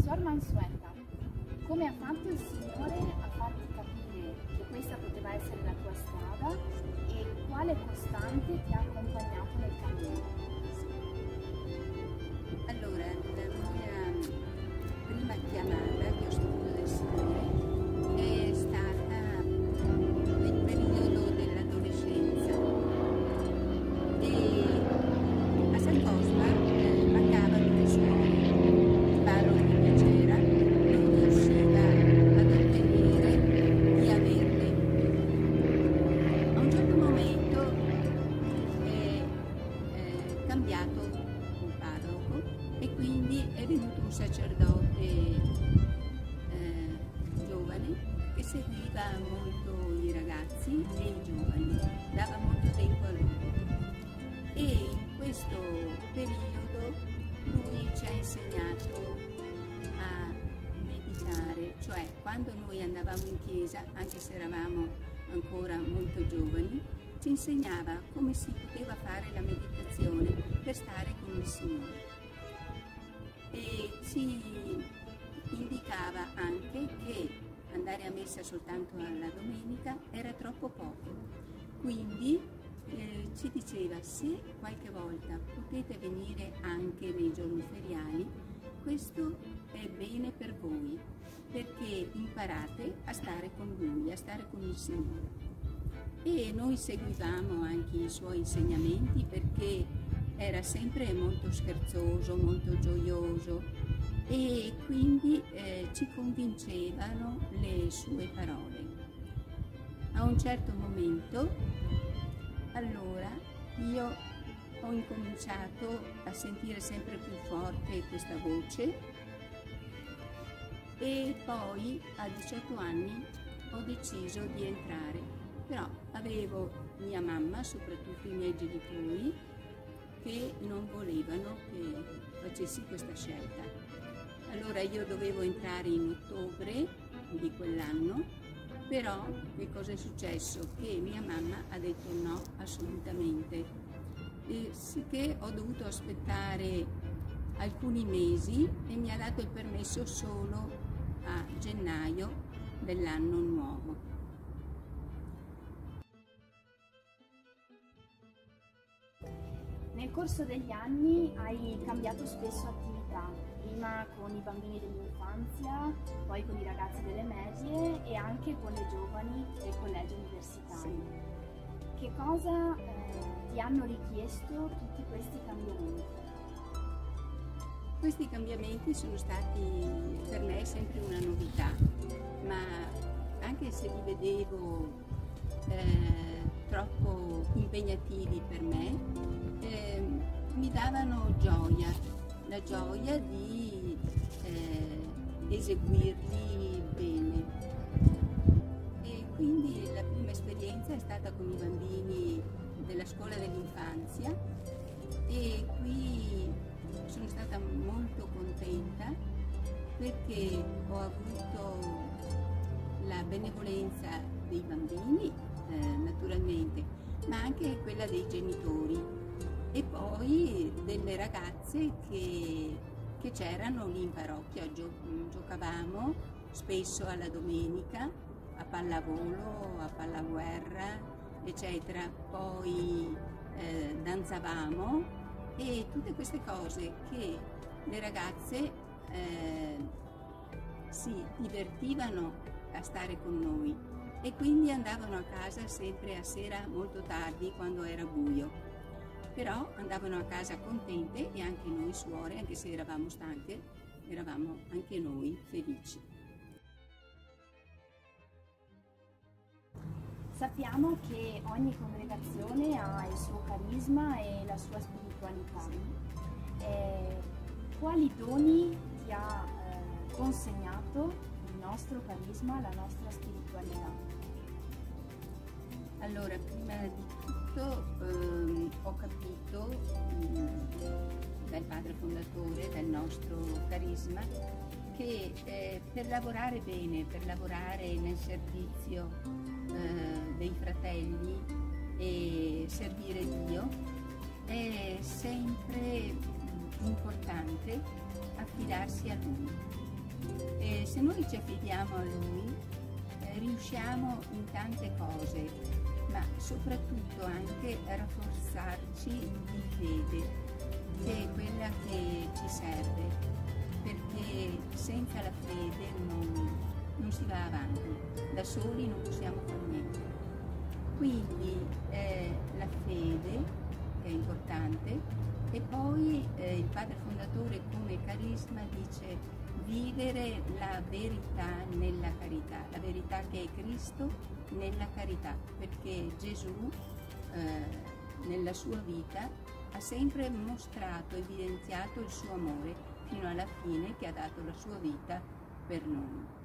Suor Mansueta, come ha fatto il Signore a farti capire che questa poteva essere la tua strada e quale costante ti ha accompagnato nel cammino? Allora, la mia prima chiamata che ho sentito del Signore è stata nel periodo dell'adolescenza e a San Cosma mancavano le suore, il parroco che c'era non riusciva ad ottenere di averle. A un certo momento è cambiato il parroco e quindi è venuto un sacerdote giovane che seguiva molto i ragazzi e i giovani, dava molto tempo a loro. E in questo periodo lui ci ha insegnato a meditare, cioè quando noi andavamo in chiesa, anche se eravamo ancora molto giovani, ci insegnava come si poteva fare la meditazione per stare con il Signore. E ci indicava anche che andare a messa soltanto alla domenica era troppo poco, quindi ci diceva: se qualche volta potete venire anche nei giorni feriali, questo è bene per voi, perché imparate a stare con Lui, a stare con il Signore. E noi seguivamo anche i suoi insegnamenti perché era sempre molto scherzoso, molto gioioso e quindi ci convincevano le sue parole. A un certo momento, allora, io ho incominciato a sentire sempre più forte questa voce e poi a 18 anni ho deciso di entrare, però avevo mia mamma, soprattutto i miei genitori, che non volevano che facessi questa scelta. Allora io dovevo entrare in ottobre di quell'anno, però che cosa è successo? Che mia mamma ha detto no, assolutamente. E sicché ho dovuto aspettare alcuni mesi e mi ha dato il permesso solo a gennaio dell'anno nuovo. Nel corso degli anni hai cambiato spesso attività, prima con i bambini dell'infanzia, poi con i ragazzi delle medie e anche con le giovani del collegio universitario. Sì. Che cosa ti hanno richiesto tutti questi cambiamenti? Questi cambiamenti sono stati per me sempre una novità, ma anche se li vedevo troppo impegnativi per me, mi davano gioia, la gioia di eseguirli bene. E quindi la prima esperienza è stata con i bambini della scuola dell'infanzia e qui sono stata molto contenta perché ho avuto la benevolenza dei bambini, naturalmente, ma anche quella dei genitori e poi delle ragazze che c'erano lì in parrocchia. Giocavamo spesso alla domenica a pallavolo, a pallaguerra, eccetera, poi danzavamo e tutte queste cose che le ragazze si divertivano a stare con noi e quindi andavano a casa sempre a sera molto tardi quando era buio. Però andavano a casa contente e anche noi suore, anche se eravamo stanche, eravamo anche noi felici. Sappiamo che ogni congregazione ha il suo carisma e la sua spiritualità. Quali doni ti ha consegnato il nostro carisma, la nostra spiritualità? Allora, prima di tutto ho capito dal padre fondatore del nostro carisma che per lavorare bene, per lavorare nel servizio dei fratelli e servire Dio è sempre importante affidarsi a Lui. E se noi ci affidiamo a Lui, riusciamo in tante cose, ma soprattutto anche a rafforzarci di fede, che è quella che ci serve, perché senza la fede non si va avanti, da soli non possiamo fare niente. Quindi la fede, che è importante, e poi il padre fondatore come carisma dice vivere la verità nella carità, la verità che è Cristo nella carità, perché Gesù nella sua vita ha sempre mostrato, evidenziato il suo amore fino alla fine, che ha dato la sua vita per noi.